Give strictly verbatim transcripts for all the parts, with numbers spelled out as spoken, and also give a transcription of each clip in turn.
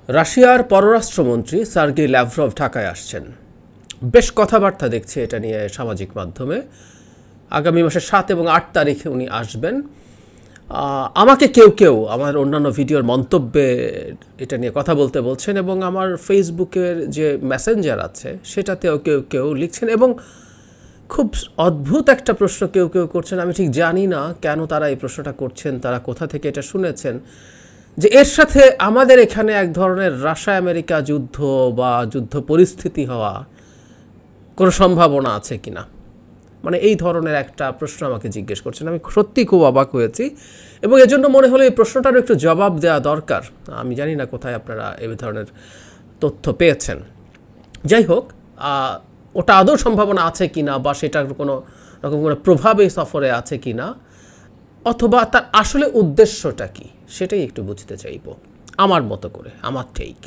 রাশিয়ার পররাষ্ট্রমন্ত্রী Sergey Lavrov ঢাকায় আসছেন। বেশ কথাবার্তা দেখছি এটা নিয়ে সামাজিক মাধ্যমে। আগামী মাসের সাত এবং আট তারিখে উনি আসবেন। আমাকে কেউ কেউ আমার অন্যান্য ভিডিওর মন্তব্যে এটা নিয়ে কথা বলতে বলছেন এবং আমার ফেসবুকের যে মেসেঞ্জার আছে সেটাতেও কেউ কেউ লিখছেন এবং খুব অদ্ভুত একটা প্রশ্ন কেউ কেউ করছেন। আমি ঠিক জানি না কেন তারা এই প্রশ্নটা করছেন, তারা কোথা থেকে এটা শুনেছেন, যে এর সাথে আমাদের এখানে এক ধরনের রাশিয়া আমেরিকা যুদ্ধ বা যুদ্ধ পরিস্থিতি হওয়া কোনো সম্ভাবনা আছে কি না, মানে এই ধরনের একটা প্রশ্ন আমাকে জিজ্ঞেস করছেন। আমি সত্যিই খুব অবাক হয়েছি এবং এজন্য মনে হলো এই প্রশ্নটারও একটু জবাব দেওয়া দরকার। আমি জানি না কোথায় আপনারা এই ধরনের তথ্য পেয়েছেন। যাই হোক, ওটা আদৌ সম্ভাবনা আছে কি না বা সেটার কোনো রকম কোনো প্রভাব এই সফরে আছে কি না, অথবা তার আসলে উদ্দেশ্যটা কি, সেটাই একটু বুঝতে চাইব আমার মতো করে, আমার ঠিক।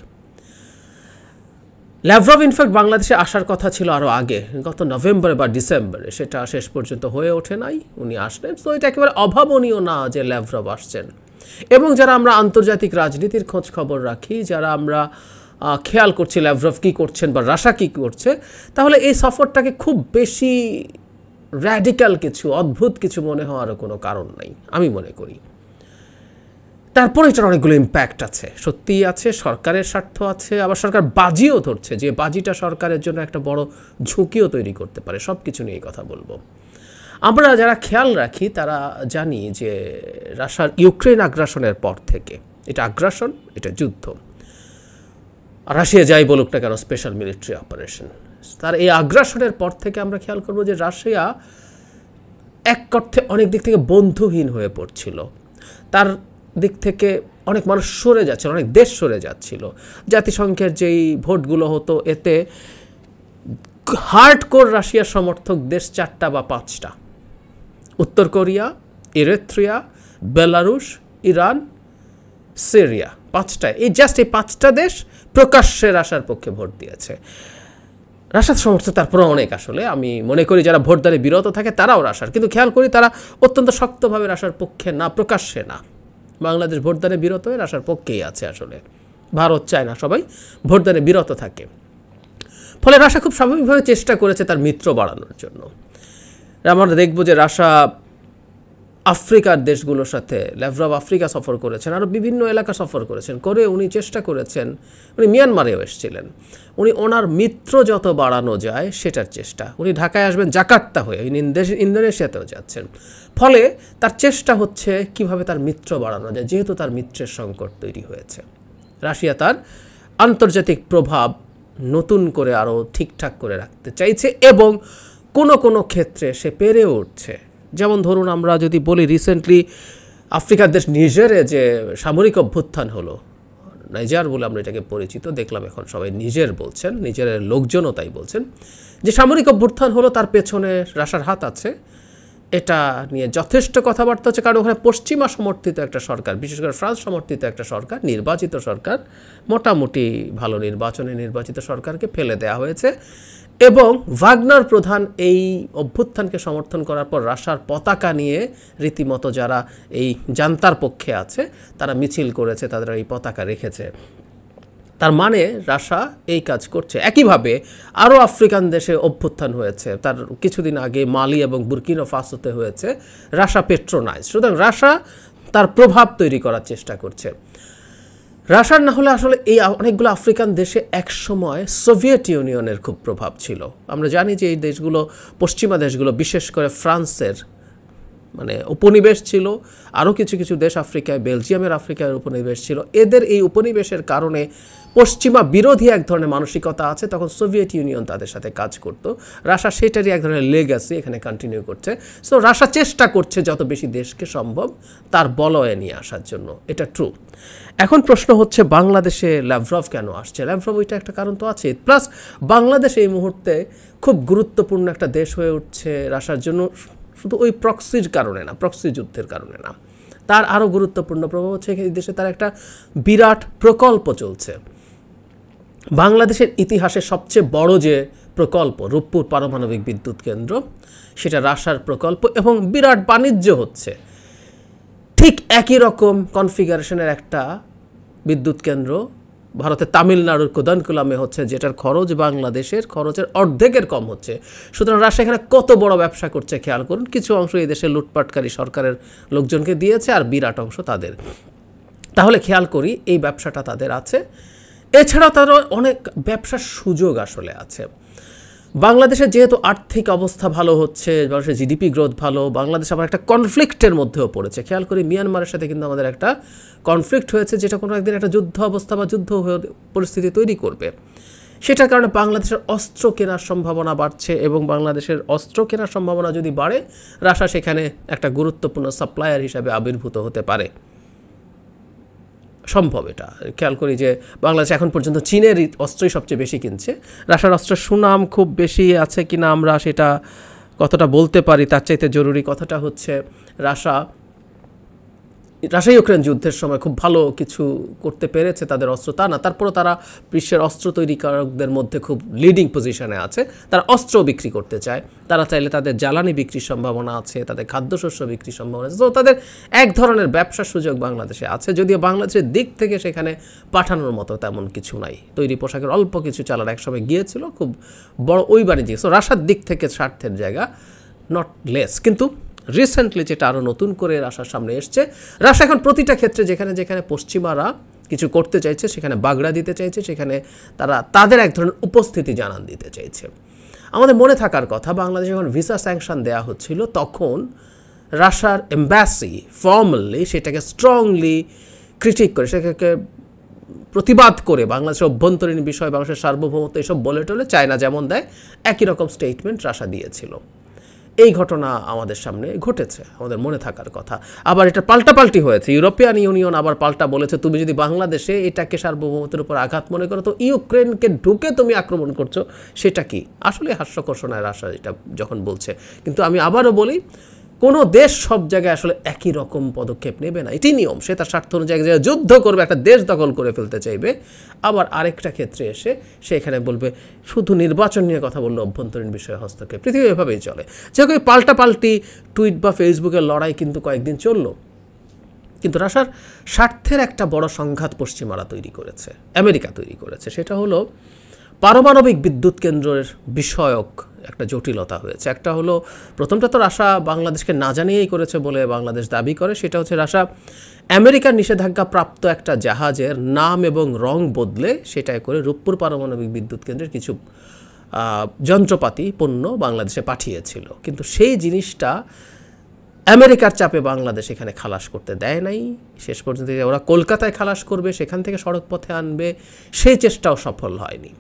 ল্যাভরভ ইনফ্যাক্ট বাংলাদেশে আসার কথা ছিল আরও আগে, গত নভেম্বরে বা ডিসেম্বরে, সেটা শেষ পর্যন্ত হয়ে ওঠে নাই, উনি আসলেন। তো এটা একেবারে অভাবনীয় না যে ল্যাভরভ আসছেন। এবং যারা আমরা আন্তর্জাতিক রাজনীতির খোঁজ খবর রাখি, যারা আমরা খেয়াল করছি ল্যাভরভ কী করছেন বা রাশিয়া কী করছে, তাহলে এই সফরটাকে খুব বেশি র্যাডিক্যাল কিছু, অদ্ভুত কিছু মনে হওয়ারও কোনো কারণ নাই আমি মনে করি। তারপরে এটার অনেকগুলো ইম্প্যাক্ট আছে, সত্যিই আছে, সরকারের স্বার্থ আছে, আবার সরকার বাজিও ধরছে, যে বাজিটা সরকারের জন্য একটা বড় ঝুঁকিও তৈরি করতে পারে। সব কিছু নিয়ে কথা বলবো। আমরা যারা খেয়াল রাখি তারা জানি যে রাশিয়ার ইউক্রেন আগ্রাসনের পর থেকে, এটা আগ্রাসন, এটা যুদ্ধ, রাশিয়া যাই বলুক না কেন স্পেশাল মিলিটারি অপারেশন, তার এই আগ্রাসনের পর থেকে আমরা খেয়াল করবো যে রাশিয়া এক অর্থে অনেক দিক থেকে বন্ধুহীন হয়ে পড়ছিল। তার দিক থেকে অনেক মানুষ সরে যাচ্ছিল, অনেক দেশ সরে যাচ্ছিল। জাতিসংঘের যেই ভোটগুলো হতো এতে হার্ডকোর রাশিয়ার সমর্থক দেশ চারটা বা পাঁচটা, উত্তর Korea, Eritrea, Belarus, Iran, Syria, পাঁচটা। এই জাস্ট এই পাঁচটা দেশ প্রকাশ্যে রাশিয়ার পক্ষে ভোট দিয়েছে। রাশিয়ার সমর্থক তারপরে অনেক, আসলে আমি মনে করি যারা ভোটদানে বিরত থাকে তারাও রাশিয়ার, কিন্তু খেয়াল করি তারা অত্যন্ত শক্তভাবে রাশিয়ার পক্ষে না, প্রকাশ্যে না। বাংলাদেশ ভোটদানে বিরত হয়ে রাশিয়ার পক্ষেই আছে, আসলে ভারত চায় না সবাই ভোটদানে বিরত থাকে। ফলে রাশিয়া খুব স্বাভাবিকভাবে চেষ্টা করেছে তার মিত্র বাড়ানোর জন্য। আমরা দেখব যে রাশিয়া আফ্রিকার দেশগুলোর সাথে, ল্যাভরভ আফ্রিকা সফর করেছেন, আরও বিভিন্ন এলাকা সফর করেছেন, করে উনি চেষ্টা করেছেন, উনি মিয়ানমারেও এসেছিলেন, উনি ওনার মিত্র যত বাড়ানো যায় সেটার চেষ্টা। উনি ঢাকায় আসবেন জাকার্তা হয়ে, উনি ইন্দোনেশিয়াতেও যাচ্ছেন। ফলে তার চেষ্টা হচ্ছে কিভাবে তার মিত্র বাড়ানো যায়, যেহেতু তার মিত্রের সংকট তৈরি হয়েছে। রাশিয়া তার আন্তর্জাতিক প্রভাব নতুন করে আরও ঠিকঠাক করে রাখতে চাইছে এবং কোনো কোনো ক্ষেত্রে সে পেরে উঠছে। যেমন ধরুন, আমরা যদি বলি রিসেন্টলি আফ্রিকার দেশ নিজেরে যে সামরিক অভ্যুত্থান হলো, নাইজার বলে আমরা এটাকে পরিচিত, দেখলাম এখন সবাই নিজের বলছেন, নিজের লোকজনও তাই বলছেন, যে সামরিক অভ্যুত্থান হলো তার পেছনে রাশিয়ার হাত আছে। এটা নিয়ে যথেষ্ট কথাবার্তা হচ্ছে, কারণ ওখানে পশ্চিমা সমর্থিত একটা সরকার, বিশেষ করে ফ্রান্স সমর্থিত একটা সরকার, নির্বাচিত সরকার, মোটামুটি ভালো নির্বাচনে নির্বাচিত সরকারকে ফেলে দেওয়া হয়েছে এবং ভাগনার প্রধান এই অভ্যুত্থানকে সমর্থন করার পর রাশিয়ার পতাকা নিয়ে রীতিমতো যারা এই জান্তার পক্ষে আছে তারা মিছিল করেছে, তাদের এই পতাকা রেখেছে। তার মানে রাশিয়া এই কাজ করছে। একইভাবে আরও আফ্রিকান দেশে অভ্যুত্থান হয়েছে, তার কিছুদিন আগে মালি এবং বুরকিনা ফাসোতে হয়েছে, রাশিয়া পেট্রোনাইজ। সুতরাং রাশিয়া তার প্রভাব তৈরি করার চেষ্টা করছে। রাশিয়ার না হলে আসলে এই অনেকগুলো আফ্রিকান দেশে একসময় সোভিয়েত ইউনিয়নের খুব প্রভাব ছিল। আমরা জানি যে এই দেশগুলো, পশ্চিমা দেশগুলো, বিশেষ করে ফ্রান্সের মানে উপনিবেশ ছিল, আরও কিছু কিছু দেশ আফ্রিকায়, বেলজিয়ামের আফ্রিকার উপনিবেশ ছিল। এদের এই উপনিবেশের কারণে পশ্চিমা বিরোধী এক ধরনের মানসিকতা আছে, তখন সোভিয়েত ইউনিয়ন তাদের সাথে কাজ করত। রাশিয়া সেটারই এক ধরনের লেগাসি এখানে কন্টিনিউ করছে। সো রাশিয়া চেষ্টা করছে যত বেশি দেশকে সম্ভব তার বলয়ে নিয়ে আসার জন্য, এটা ট্রু। এখন প্রশ্ন হচ্ছে বাংলাদেশে ল্যাভরভ কেন আসছে? ল্যাভরভ ওইটা একটা কারণ তো আছে, প্লাস বাংলাদেশ এই মুহূর্তে খুব গুরুত্বপূর্ণ একটা দেশ হয়ে উঠছে রাশিয়ার জন্য, শুধু ওই প্রক্সির কারণে না, প্রক্সি যুদ্ধের কারণে না, তার আরও গুরুত্বপূর্ণ প্রভাব হচ্ছে এই দেশে তার একটা বিরাট প্রকল্প চলছে। বাংলাদেশের ইতিহাসে সবচেয়ে বড় যে প্রকল্প, রূপপুর পারমাণবিক বিদ্যুৎ কেন্দ্র, সেটা রাশিয়ার প্রকল্প এবং বিরাট বাণিজ্য হচ্ছে। ঠিক একই রকম কনফিগারেশনের একটা বিদ্যুৎ কেন্দ্র ভারতের তামিলনাড়ুর কোদানকুলামে হচ্ছে, যেটার খরচ বাংলাদেশের খরচের অর্ধেকের কম হচ্ছে। সুতরাং রাশিয়া এখানে কত বড় ব্যবসা করছে খেয়াল করুন। কিছু অংশ এই দেশে লুটপাটকারী সরকারের লোকজনকে দিয়েছে, আর বিরাট অংশ তাদের। তাহলে খেয়াল করি এই ব্যবসাটা তাদের আছে। এছাড়াও তারও অনেক ব্যবসার সুযোগ আসলে আছে। বাংলাদেশের যেহেতু আর্থিক অবস্থা ভালো হচ্ছে, বাংলাদেশের জিডিপি গ্রোথ ভালো, বাংলাদেশ আবার একটা কনফ্লিক্টের মধ্যেও পড়েছে। খেয়াল করি মিয়ানমারের সাথে কিন্তু আমাদের একটা কনফ্লিক্ট হয়েছে, যেটা কোনো একদিন একটা যুদ্ধ অবস্থা বা যুদ্ধ পরিস্থিতি তৈরি করবে। সেটার কারণে বাংলাদেশের অস্ত্র কেনার সম্ভাবনা বাড়ছে, এবং বাংলাদেশের অস্ত্র কেনার সম্ভাবনা যদি বাড়ে, রাশিয়া সেখানে একটা গুরুত্বপূর্ণ সাপ্লায়ার হিসাবে আবির্ভূত হতে পারে। সম্ভব এটা। খেয়াল করি যে বাংলাদেশ এখন পর্যন্ত চীনের অস্ত্রই সবচেয়ে বেশি কিনছে। রাশিয়ার অস্ত্রের সুনাম খুব বেশি আছে কিনা আমরা সেটা কতটা বলতে পারি, তার চাইতে জরুরি কথাটা হচ্ছে রাশিয়া রাশিয়া ইউক্রেন যুদ্ধের সময় খুব ভালো কিছু করতে পেরেছে তাদের অস্ত্র, তা না, তারপরও তারা বিশ্বের অস্ত্র তৈরিকারকদের মধ্যে খুব লিডিং পজিশনে আছে। তারা অস্ত্র বিক্রি করতে চায়, তারা চাইলে তাদের জ্বালানি বিক্রির সম্ভাবনা আছে, তাদের খাদ্যশস্য বিক্রির সম্ভাবনা আছে। তো তাদের এক ধরনের ব্যবসার সুযোগ বাংলাদেশে আছে, যদিও বাংলাদেশের দিক থেকে সেখানে পাঠানোর মতো তেমন কিছু নাই। তৈরি পোশাকের অল্প কিছু চালান একসময় গিয়েছিল, খুব বড় ওই বাণিজ্যিক। সো রাশিয়ার দিক থেকে স্বার্থের জায়গা নট লেস। কিন্তু রিসেন্টলি যেটা আরও নতুন করে রাশিয়ার সামনে এসছে, রাশিয়া এখন প্রতিটা ক্ষেত্রে যেখানে যেখানে পশ্চিমারা কিছু করতে চাইছে, সেখানে বাগড়া দিতে চাইছে, সেখানে তারা তাদের এক ধরনের উপস্থিতি জানান দিতে চাইছে। আমাদের মনে থাকার কথা, বাংলাদেশে যখন ভিসা স্যাংশন দেওয়া হচ্ছিল, তখন রাশিয়ার এম্বাসি ফর্মালি সেটাকে স্ট্রংলি ক্রিটিক করে, সেটাকে প্রতিবাদ করে বাংলাদেশের অভ্যন্তরীণ বিষয়, বাংলাদেশের সার্বভৌমত্ব এসব বলে টলে চায়না যেমন দেয়, একই রকম স্টেটমেন্ট রাশিয়া দিয়েছিল। এই ঘটনা আমাদের সামনে ঘটেছে, আমাদের মনে থাকার কথা। আবার এটা পাল্টাপাল্টি হয়েছে, ইউরোপিয়ান ইউনিয়ন আবার পাল্টা বলেছে, তুমি যদি বাংলাদেশে এটাকে সার্বভৌমত্বের উপর আঘাত মনে করো, তো ইউক্রেনকে ঢুকে তুমি আক্রমণ করছো, সেটা কি? আসলে হাস্যকর শোনায় রাশিয়া এটা যখন বলছে। কিন্তু আমি আবারও বলি, কোনো দেশ সব জায়গায় আসলে একই রকম পদক্ষেপ নেবে না, এটি নিয়ম। সে তার স্বার্থ অনুযায়ী যুদ্ধ করবে, একটা দেশ দখল করে ফেলতে চাইবে। আবার আরেকটা ক্ষেত্রে এসে সে এখানে বলবে শুধু নির্বাচন নিয়ে কথা বললে অভ্যন্তরীণ বিষয়ে হস্তক্ষেপ। পৃথিবী এভাবেই চলে। যেহেতু পাল্টাপাল্টি টুইট বা ফেসবুকের লড়াই কিন্তু কয়েকদিন চলল, কিন্তু রাশিয়ার স্বার্থের একটা বড় সংঘাত পশ্চিমারা তৈরি করেছে, আমেরিকা তৈরি করেছে। সেটা হলো পারমাণবিক বিদ্যুৎ কেন্দ্রের বিষয়ক একটা জটিলতা হয়েছে। একটা হলো, প্রথমটা তো রাশিয়া বাংলাদেশকে না জানিয়েই করেছে বলে বাংলাদেশ দাবি করে, সেটা হচ্ছে রাশিয়া আমেরিকার নিষেধাজ্ঞা প্রাপ্ত একটা জাহাজের নাম এবং রং বদলে সেটাই করে রূপপুর পারমাণবিক বিদ্যুৎ কেন্দ্রের কিছু যন্ত্রপাতি পণ্য বাংলাদেশে পাঠিয়েছিল। কিন্তু সেই জিনিসটা আমেরিকার চাপে বাংলাদেশ এখানে খালাস করতে দেয় নাই। শেষ পর্যন্ত ওরা কলকাতায় খালাস করবে, সেখান থেকে সড়ক পথে আনবে, সেই চেষ্টাও সফল হয়নি।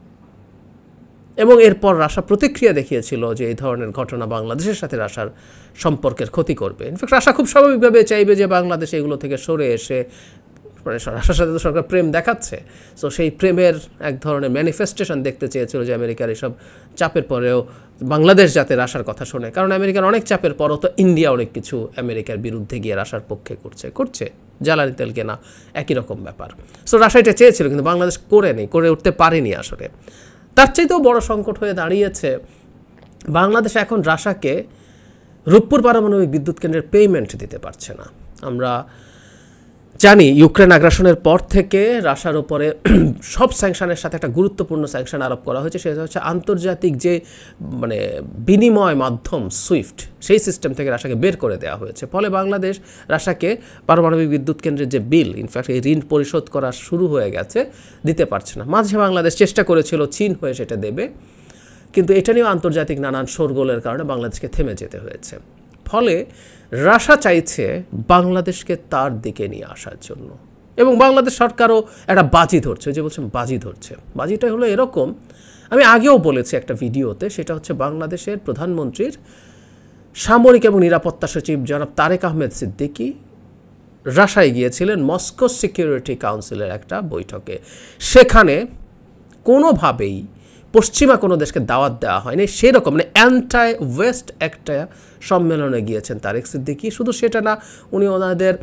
এবং এরপর রাশিয়া প্রতিক্রিয়া দেখিয়েছিল যে এই ধরনের ঘটনা বাংলাদেশের সাথে রাশিয়ার সম্পর্কের ক্ষতি করবে। ইনফ্যাক্ট রাশিয়া খুব স্বাভাবিকভাবে চাইবে যে বাংলাদেশ এগুলো থেকে সরে এসে, মানে রাশিয়ার সাথে তো সরকার প্রেম দেখাচ্ছে, সো সেই প্রেমের এক ধরনের ম্যানিফেস্টেশন দেখতে চেয়েছিল যে আমেরিকার এসব চাপের পরেও বাংলাদেশ যাতে রাশিয়ার কথা শোনে। কারণ আমেরিকার অনেক চাপের পরও তো ইন্ডিয়া অনেক কিছু আমেরিকার বিরুদ্ধে গিয়ে রাশিয়ার পক্ষে করছে করছে জ্বালানি তেল কেনা একই রকম ব্যাপার। সো রাশিয়া এটা চেয়েছিল, কিন্তু বাংলাদেশ করে নেই, করে উঠতে পারেনি আসলে। তার চাইতেও বড় সংকট হয়ে দাঁড়িয়েছে, বাংলাদেশ এখন রাশিয়াকে রূপপুর পারমাণবিক বিদ্যুৎ কেন্দ্রের পেমেন্ট দিতে পারছে না। আমরা জানি ইউক্রেন আগ্রাসনের পর থেকে রাশিয়ার উপরে সব স্যাংশনের সাথে একটা গুরুত্বপূর্ণ স্যাংশন আরোপ করা হয়েছে, সেটা হচ্ছে আন্তর্জাতিক যে মানে বিনিময় মাধ্যম সুইফট, সেই সিস্টেম থেকে রাশিয়াকে বের করে দেওয়া হয়েছে। ফলে বাংলাদেশ রাশিয়াকে পারমাণবিক বিদ্যুৎ কেন্দ্রের যে বিল, ইনফ্যাক্ট এই ঋণ পরিশোধ করা শুরু হয়ে গেছে, দিতে পারছে না। মাঝে বাংলাদেশ চেষ্টা করেছিল চীন হয়ে সেটা দেবে, কিন্তু এটা নিয়েও আন্তর্জাতিক নানান শোরগোলের কারণে বাংলাদেশকে থেমে যেতে হয়েছে। ফলে রাশিয়া চাইছে বাংলাদেশকে তার দিকে নিয়ে আসার জন্য, এবং বাংলাদেশ সরকারও একটা বাজি ধরছে, যে বলছেন বাজি ধরছে। বাজিটা হলো এরকম, আমি আগেও বলেছি একটা ভিডিওতে, সেটা হচ্ছে বাংলাদেশের প্রধানমন্ত্রীর সামরিক এবং নিরাপত্তা সচিব জনাব তারেক আহমেদ সিদ্দিকী রাশিয়ায় গিয়েছিলেন মস্কো সিকিউরিটি কাউন্সিলের একটা বৈঠকে। সেখানে কোনোভাবেই পশ্চিমা কোনো দেশকে দাওয়াত দেওয়া হয়নি, সেরকম মানে অ্যান্টাই ওয়েস্ট একটা সম্মেলনে গিয়েছেন তারেক সিদ্দিকী। শুধু সেটা না, উনি ওনাদের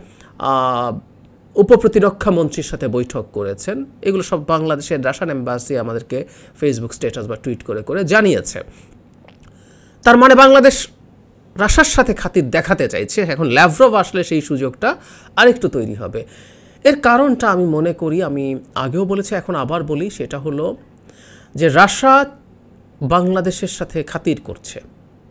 উপপ্রতিরক্ষা মন্ত্রীর সাথে বৈঠক করেছেন। এগুলো সব বাংলাদেশের রাশিয়ান এম্বাসি আমাদেরকে ফেসবুক স্ট্যাটাস বা টুইট করে করে জানিয়েছে। তার মানে বাংলাদেশ রাশিয়ার সাথে খাতির দেখাতে চাইছে। এখন ল্যাভরভ আসলে সেই সুযোগটা আরেকটু তৈরি হবে। এর কারণটা আমি মনে করি, আমি আগেও বলেছি এখন আবার বলি, সেটা হলো যে রাশিয়া বাংলাদেশের সাথে খাতির করছে।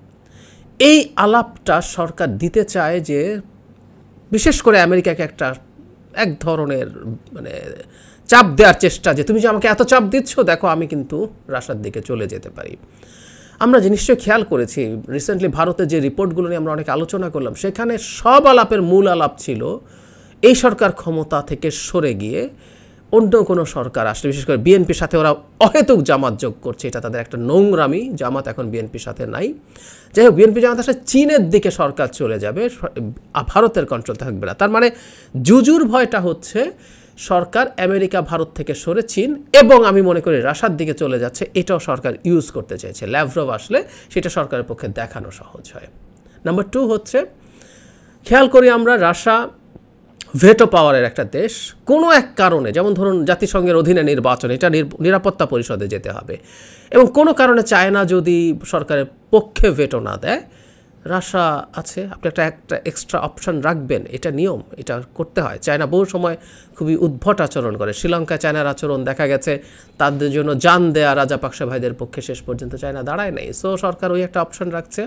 এই আলাপটা সরকার দিতে চায় যে বিশেষ করে আমেরিকাকে একটা এক ধরনের মানে চাপ দেওয়ার চেষ্টা, যে তুমি যে আমাকে এত চাপ দিচ্ছ, দেখো আমি কিন্তু রাশিয়ার দিকে চলে যেতে পারি। আমরা যে নিশ্চয়ই খেয়াল করেছি রিসেন্টলি ভারতের যে রিপোর্টগুলো নিয়ে আমরা অনেক আলোচনা করলাম, সেখানে সব আলাপের মূল আলাপ ছিল এই সরকার ক্ষমতা থেকে সরে গিয়ে অন্য কোনো সরকার আসলে, বিশেষ করে বিএনপির সাথে ওরা অহেতুক জামাত যোগ করছে, এটা তাদের একটা নোংরামি। জামাত এখন বিএনপির সাথে নাই। যাই হোক, বিএনপি জামাত আসলে চীনের দিকে সরকার চলে যাবে, ভারতের কন্ট্রোল থাকবে না। তার মানে জুজুর ভয়টা হচ্ছে সরকার আমেরিকা ভারত থেকে সরে চীন এবং আমি মনে করি রাশিয়ার দিকে চলে যাচ্ছে, এটাও সরকার ইউজ করতে চাইছে। ল্যাভরভ আসলে সেটা সরকারের পক্ষে দেখানো সহজ হয়। নাম্বার টু হচ্ছে, খেয়াল করি আমরা রাশিয়া ভেটো পাওয়ারের একটা দেশ। কোনো এক কারণে, যেমন ধরুন জাতিসংঘের অধীনে নির্বাচন, এটা নিরাপত্তা পরিষদে যেতে হবে, এবং কোনো কারণে চায়না যদি সরকারের পক্ষে ভেটো না দেয়, রাশিয়া আছে, আপনি একটা একটা এক্সট্রা অপশান রাখবেন, এটা নিয়ম, এটা করতে হয়। চায়না বহু সময় খুবই উদ্ভট আচরণ করে। শ্রীলঙ্কায় চায়নার আচরণ দেখা গেছে, তাদের জন্য জান দেয়া রাজাপাকসা ভাইদের পক্ষে শেষ পর্যন্ত চায়না দাঁড়ায় নাই। সো সরকার ওই একটা অপশান রাখছে।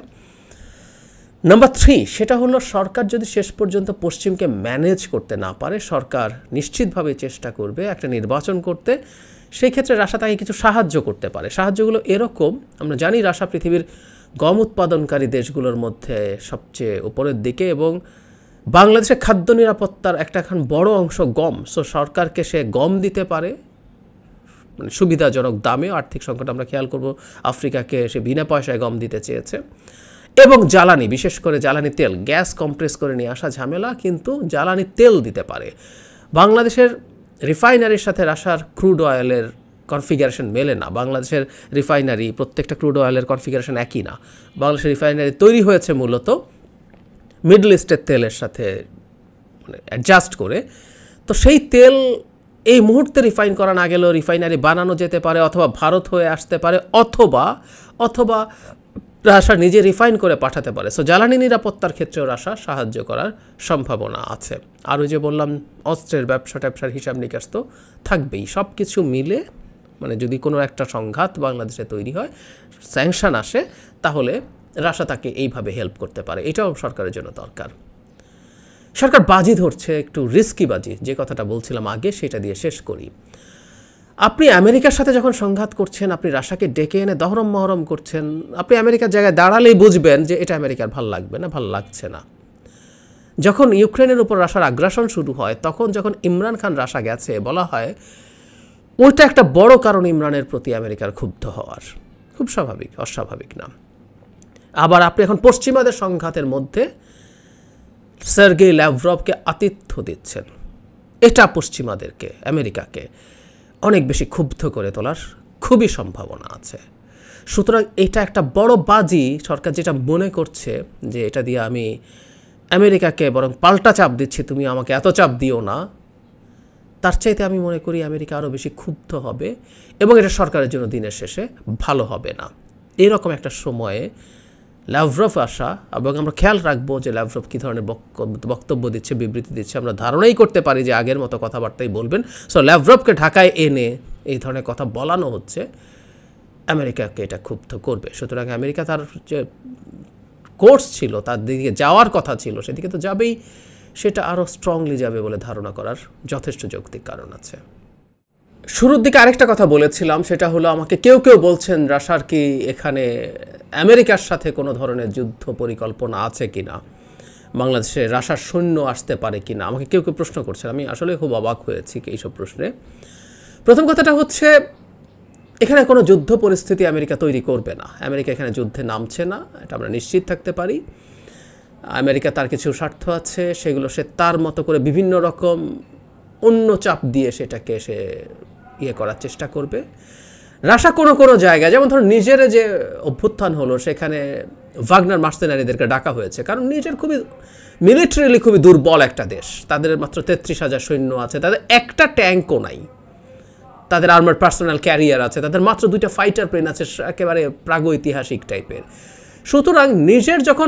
নাম্বার থ্রি, সেটা হলো সরকার যদি শেষ পর্যন্ত পশ্চিমকে ম্যানেজ করতে না পারে, সরকার নিশ্চিতভাবে চেষ্টা করবে একটা নির্বাচন করতে। সেই ক্ষেত্রে রাশিয়া তাকে কিছু সাহায্য করতে পারে। সাহায্যগুলো এরকম, আমরা জানি রাশিয়া পৃথিবীর গম উৎপাদনকারী দেশগুলোর মধ্যে সবচেয়ে উপরের দিকে, এবং বাংলাদেশের খাদ্য নিরাপত্তার একটা এখন বড় অংশ গম। সো সরকারকে সে গম দিতে পারে মানে সুবিধাজনক দামে। আর্থিক সংকট আমরা খেয়াল করব, আফ্রিকাকে সে বিনা পয়সায় গম দিতে চেয়েছে। এবং জ্বালানি, বিশেষ করে জ্বালানি তেল, গ্যাস কম্প্রেস করে নিয়ে আসা ঝামেলা, কিন্তু জ্বালানি তেল দিতে পারে। বাংলাদেশের রিফাইনারির সাথে রাশিয়ার ক্রুড অয়েলের কনফিগারেশন মেলে না। বাংলাদেশের রিফাইনারি প্রত্যেকটা ক্রুড অয়েলের কনফিগারেশন একই না। বাংলাদেশের রিফাইনারি তৈরি হয়েছে মূলত মিডল ইস্টের তেলের সাথে মানে অ্যাডজাস্ট করে। তো সেই তেল এই মুহূর্তে রিফাইন করা না গেলেও রিফাইনারি বানানো যেতে পারে, অথবা ভারত হয়ে আসতে পারে, অথবা অথবা রাশিয়া নিজে রিফাইন করে পাঠাতে পারে। সো জ্বালানি নিরাপত্তার ক্ষেত্রেও রাশিয়া সাহায্য করার সম্ভাবনা আছে। আর ওই যে বললাম অস্ত্রের ব্যবসা ট্যাবসার হিসাব নিকাশ তো থাকবেই। সব কিছু মিলে মানে যদি কোনো একটা সংঘাত বাংলাদেশে তৈরি হয়, স্যাংশন আসে, তাহলে রাশিয়া তাকে এইভাবে হেল্প করতে পারে। এটাও সরকারের জন্য দরকার। সরকার বাজি ধরছে, একটু রিস্কি বাজি, যে কথাটা বলছিলাম আগে সেটা দিয়ে শেষ করি। আপনি আমেরিকার সাথে যখন সংঘাত করছেন, আপনি রাশিয়াকে ডেকে এনে দহরম মহরম করছেন, আপনি আমেরিকার জায়গায় দাঁড়ালেই বুঝবেন যে এটা আমেরিকার ভাল লাগবে না, ভাল লাগছে না। যখন ইউক্রেনের উপর রাশিয়ার আগ্রাসন শুরু হয়, তখন যখন ইমরান খান রাশিয়া গেছে, বলা হয় ওইটা একটা বড় কারণ ইমরানের প্রতি আমেরিকার ক্ষুব্ধ হওয়ার। খুব স্বাভাবিক, অস্বাভাবিক না। আবার আপনি এখন পশ্চিমাদের সংঘাতের মধ্যে সার্গেই ল্যাভরভকে আতিথ্য দিচ্ছেন, এটা পশ্চিমাদেরকে, আমেরিকাকে অনেক বেশি ক্ষুব্ধ করে তোলার খুবই সম্ভাবনা আছে। সুতরাং এটা একটা বড় বাজি। সরকার যেটা মনে করছে যে এটা দিয়ে আমি আমেরিকাকে বরং পাল্টা চাপ দিচ্ছি, তুমি আমাকে এত চাপ দিও না, তার চাইতে আমি মনে করি আমেরিকা আরও বেশি ক্ষুব্ধ হবে, এবং এটা সরকারের জন্য দিনের শেষে ভালো হবে না। এরকম একটা সময়ে ল্যাভরভ আসা, এবং আমরা খেয়াল রাখবো যে ল্যাভরভ কী ধরনের বক্তব্য দিচ্ছে, বিবৃতি দিচ্ছে। আমরা ধারণাই করতে পারি যে আগের মতো কথাবার্তাই বলবেন। সো ল্যাভরভকে ঢাকায় এনে এই ধরনের কথা বলানো হচ্ছে, আমেরিকাকে এটা ক্ষুব্ধ করবে। সুতরাং আমেরিকা তার যে কোর্স ছিল, তার দিকে যাওয়ার কথা ছিল, সেদিকে তো যাবেই, সেটা আরও স্ট্রংলি যাবে বলে ধারণা করার যথেষ্ট যৌক্তিক কারণ আছে। শুরুর দিকে আরেকটা কথা বলেছিলাম, সেটা হলো আমাকে কেউ কেউ বলছেন রাশিয়ার কি এখানে আমেরিকার সাথে কোনো ধরনের যুদ্ধ পরিকল্পনা আছে কি না, বাংলাদেশে রাশিয়ার সৈন্য আসতে পারে কি না, আমাকে কেউ কেউ প্রশ্ন করছেন। আমি আসলে খুব অবাক হয়েছি এইসব প্রশ্নে। প্রথম কথাটা হচ্ছে, এখানে কোনো যুদ্ধ পরিস্থিতি আমেরিকা তৈরি করবে না। আমেরিকা এখানে যুদ্ধে নামছে না, এটা আমরা নিশ্চিত থাকতে পারি। আমেরিকা তার কিছু স্বার্থ আছে, সেগুলো সে তার মতো করে বিভিন্ন রকম অন্য চাপ দিয়ে সেটাকে সে ইয়ে করার চেষ্টা করবে। রাশিয়া কোনো কোনো জায়গায়, যেমন ধরুন নিজের যে অভ্যুত্থান হলো, সেখানে ভাগনার মার্সেনারিদেরকে ডাকা হয়েছে, কারণ নিজের খুবই মিলিটারিলি খুবই দুর্বল একটা দেশ। তাদের মাত্র তেত্রিশ হাজার সৈন্য আছে, তাদের একটা ট্যাঙ্কও নাই, তাদের আর্মার পার্সোনাল ক্যারিয়ার আছে, তাদের মাত্র দুইটা ফাইটার প্লেন আছে, একেবারে প্রাগৈতিহাসিক টাইপের। সুতরাং নিজের যখন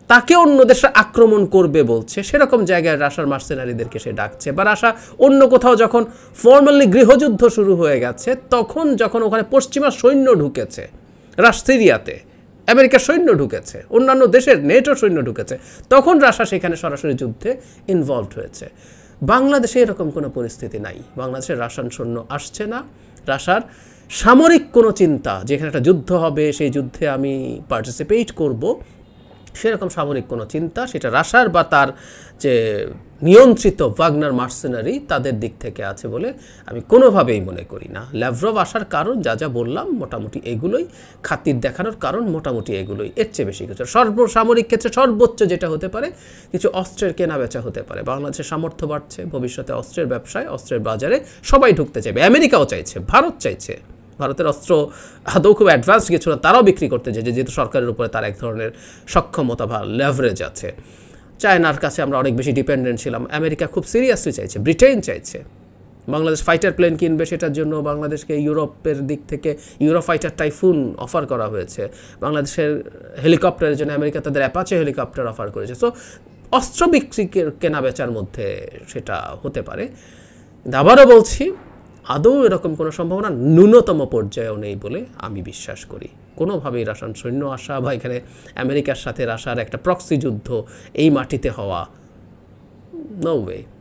তাকে অন্য দেশে আক্রমণ করবে বলছে, সেরকম জায়গায় রাশার মার্সেনারিদেরকে সে ডাকছে। বা রাশা অন্য কোথাও যখন ফর্মালি গৃহযুদ্ধ শুরু হয়ে গেছে, তখন যখন ওখানে পশ্চিমা সৈন্য ঢুকেছে, রাশ সিরিয়াতে আমেরিকার সৈন্য ঢুকেছে, অন্যান্য দেশের নেটো সৈন্য ঢুকেছে, তখন রাশা সেখানে সরাসরি যুদ্ধে ইনভলভড হয়েছে। বাংলাদেশে এরকম কোনো পরিস্থিতি নাই। বাংলাদেশে রাশান সৈন্য আসছে না। রাশার সামরিক কোনো চিন্তা যেখানে একটা যুদ্ধ হবে, সেই যুদ্ধে আমি পার্টিসিপেট করব, সেরকম সামরিক কোনো চিন্তা সেটা রাশার বা তার যে নিয়ন্ত্রিত ওয়াগনার মার্সেনারি তাদের দিক থেকে আছে বলে আমি কোনোভাবেই মনে করি না। ল্যাভরভ আসার কারণ যা যা বললাম মোটামুটি এগুলোই, খাতির দেখানোর কারণ মোটামুটি এগুলোই, এর চেয়ে বেশি কিছু। সর্বসামরিক ক্ষেত্রে সর্বোচ্চ যেটা হতে পারে কিছু অস্ত্রের কেনা বেচা হতে পারে। বাংলাদেশের সামর্থ্য বাড়ছে, ভবিষ্যতে অস্ত্রের ব্যবসায়, অস্ত্রের বাজারে সবাই ঢুকতে চাইবে। আমেরিকাও চাইছে, ভারত চাইছে। ভারতের অস্ত্র আদৌ খুব অ্যাডভান্সড কিছু না, তারাও বিক্রি করতে চাইছে, যেহেতু সরকারের উপরে তার এক ধরনের সক্ষমতা বা লেভারেজ আছে। চায়নার কাছে আমরা অনেক বেশি ডিপেন্ডেন্ট ছিলাম, আমেরিকা খুব সিরিয়াসলি চাইছে, ব্রিটেন চাইছে। বাংলাদেশ ফাইটার প্লেন কিনবে, সেটার জন্য বাংলাদেশকে ইউরোপের দিক থেকে ইউরো ফাইটার টাইফুন অফার করা হয়েছে। বাংলাদেশের হেলিকপ্টারের জন্য আমেরিকা তাদের অ্যাপাচে হেলিকপ্টার অফার করেছে। সো অস্ত্র বিক্রি কেনা বেচার মধ্যে সেটা হতে পারে। আবারও বলছি, আদৌ এরকম কোনো সম্ভাবনা ন্যূনতম পর্যায়েও নেই বলে আমি বিশ্বাস করি। কোনোভাবেই রাশান সৈন্য আসা বা এখানে আমেরিকার সাথে রাশার একটা প্রক্সি যুদ্ধ এই মাটিতে হওয়া, নো ওয়ে।